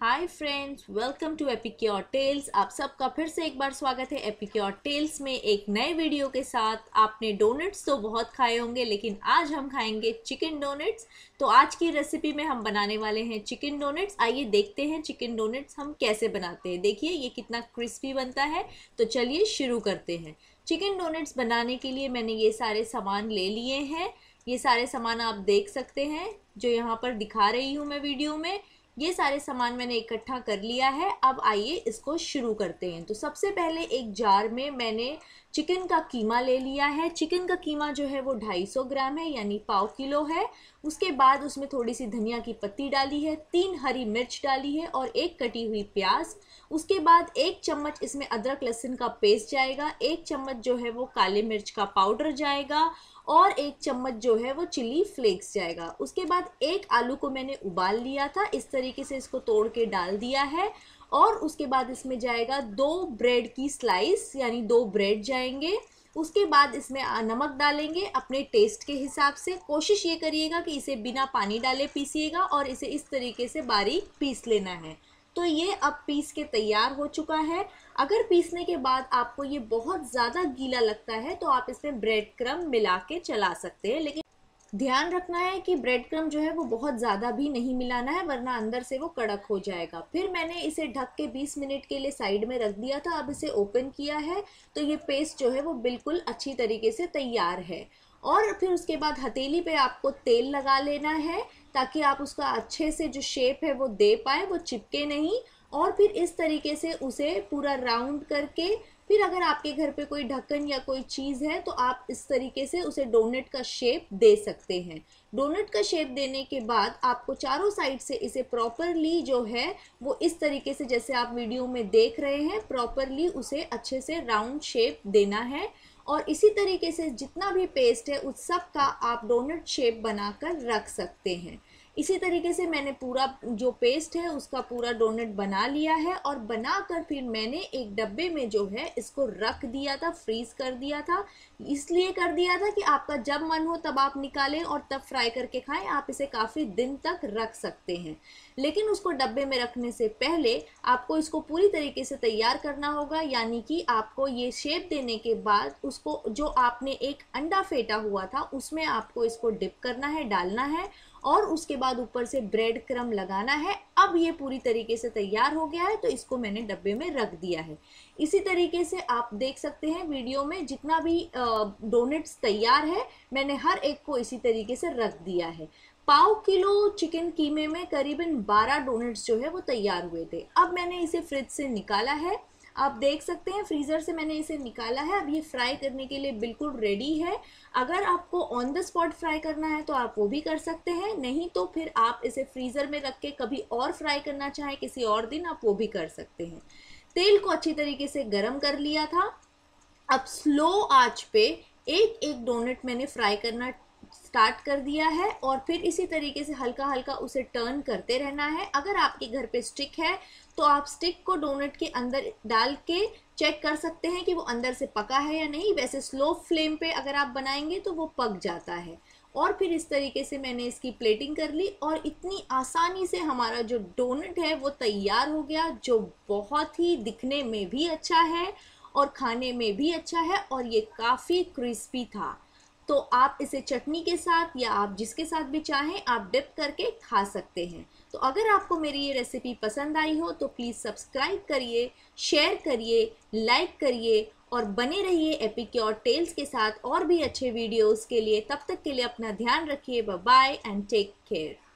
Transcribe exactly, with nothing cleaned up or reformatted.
Hi friends, welcome to Epicure Tales. आप सबका फिर से एक बार स्वागत है एपिक्योर टेल्स में एक नए वीडियो के साथ। आपने डोनट्स तो बहुत खाए होंगे, लेकिन आज हम खाएंगे चिकन डोनट्स। तो आज की रेसिपी में हम बनाने वाले हैं चिकन डोनट्स। आइए देखते हैं चिकन डोनट्स हम कैसे बनाते हैं। देखिए ये कितना क्रिस्पी बनता है। तो चलिए शुरू करते हैं। चिकन डोनट्स बनाने के लिए मैंने ये सारे सामान ले लिए हैं। ये सारे सामान आप देख सकते हैं जो यहाँ पर दिखा रही हूँ मैं वीडियो में। ये सारे सामान मैंने इकट्ठा कर लिया है। अब आइए इसको शुरू करते हैं। तो सबसे पहले एक जार में मैंने चिकन का कीमा ले लिया है। चिकन का कीमा जो है वो ढाई सौ ग्राम है, यानी पाव किलो है। उसके बाद उसमें थोड़ी सी धनिया की पत्ती डाली है, तीन हरी मिर्च डाली है और एक कटी हुई प्याज। उसके बाद एक चम्मच इसमें अदरक लहसुन का पेस्ट जाएगा, एक चम्मच जो है वो काले मिर्च का पाउडर जाएगा और एक चम्मच जो है वो चिली फ्लेक्स जाएगा। उसके बाद एक आलू को मैंने उबाल लिया था, इस तरीके से इसको तोड़ के डाल दिया है। और उसके बाद इसमें जाएगा दो ब्रेड की स्लाइस, यानी दो ब्रेड जाएंगे। उसके बाद इसमें नमक डालेंगे अपने टेस्ट के हिसाब से। कोशिश ये करिएगा कि इसे बिना पानी डाले पीसिएगा और इसे इस तरीके से बारीक पीस लेना है। तो ये अब पीस के तैयार हो चुका है। अगर पीसने के बाद आपको ये बहुत ज़्यादा गीला लगता है तो आप इसमें ब्रेड क्रम्ब मिला के चला सकते हैं, लेकिन ध्यान रखना है कि ब्रेड क्रम्ब जो है वो बहुत ज़्यादा भी नहीं मिलाना है, वरना अंदर से वो कड़क हो जाएगा। फिर मैंने इसे ढक के बीस मिनट के लिए साइड में रख दिया था। अब इसे ओपन किया है तो ये पेस्ट जो है वो बिल्कुल अच्छी तरीके से तैयार है। और फिर उसके बाद हथेली पे आपको तेल लगा लेना है ताकि आप उसका अच्छे से जो शेप है वो दे पाए, वो चिपके नहीं। और फिर इस तरीके से उसे पूरा राउंड करके, फिर अगर आपके घर पे कोई ढक्कन या कोई चीज़ है तो आप इस तरीके से उसे डोनट का शेप दे सकते हैं। डोनट का शेप देने के बाद आपको चारों साइड से इसे प्रॉपरली जो है वो इस तरीके से, जैसे आप वीडियो में देख रहे हैं, प्रॉपरली उसे अच्छे से राउंड शेप देना है। और इसी तरीके से जितना भी पेस्ट है उस सब का आप डोनट शेप बनाकर रख सकते हैं। इसी तरीके से मैंने पूरा जो पेस्ट है उसका पूरा डोनट बना लिया है और बनाकर फिर मैंने एक डब्बे में जो है इसको रख दिया था, फ्रीज कर दिया था। इसलिए कर दिया था कि आपका जब मन हो तब आप निकालें और तब फ्राई करके खाएं। आप इसे काफ़ी दिन तक रख सकते हैं, लेकिन उसको डब्बे में रखने से पहले आपको इसको पूरी तरीके से तैयार करना होगा। यानी कि आपको ये शेप देने के बाद उसको, जो आपने एक अंडा फेंटा हुआ था उसमें आपको इसको डिप करना है, डालना है और उसके बाद ऊपर से ब्रेड क्रम्ब लगाना है। अब ये पूरी तरीके से तैयार हो गया है तो इसको मैंने डब्बे में रख दिया है। इसी तरीके से आप देख सकते हैं वीडियो में जितना भी डोनट्स तैयार है मैंने हर एक को इसी तरीके से रख दिया है। पाव किलो चिकन कीमे में करीबन बारह डोनट्स जो है वो तैयार हुए थे। अब मैंने इसे फ्रिज से निकाला है, आप देख सकते हैं फ्रीज़र से मैंने इसे निकाला है। अब ये फ्राई करने के लिए बिल्कुल रेडी है। अगर आपको ऑन द स्पॉट फ्राई करना है तो आप वो भी कर सकते हैं, नहीं तो फिर आप इसे फ्रीज़र में रख के कभी और फ्राई करना चाहें किसी और दिन, आप वो भी कर सकते हैं। तेल को अच्छी तरीके से गर्म कर लिया था। अब स्लो आंच पे एक एक डोनट मैंने फ्राई करना स्टार्ट कर दिया है और फिर इसी तरीके से हल्का हल्का उसे टर्न करते रहना है। अगर आपके घर पे स्टिक है तो आप स्टिक को डोनट के अंदर डाल के चेक कर सकते हैं कि वो अंदर से पका है या नहीं। वैसे स्लो फ्लेम पे अगर आप बनाएंगे तो वो पक जाता है। और फिर इस तरीके से मैंने इसकी प्लेटिंग कर ली और इतनी आसानी से हमारा जो डोनट है वो तैयार हो गया, जो बहुत ही दिखने में भी अच्छा है और खाने में भी अच्छा है और ये काफ़ी क्रिस्पी था। तो आप इसे चटनी के साथ या आप जिसके साथ भी चाहें आप डिप करके खा सकते हैं। तो अगर आपको मेरी ये रेसिपी पसंद आई हो तो प्लीज़ सब्सक्राइब करिए, शेयर करिए, लाइक करिए और बने रहिए एपिक्योर टेल्स के साथ और भी अच्छे वीडियोस के लिए। तब तक के लिए अपना ध्यान रखिए। Bye bye and take care.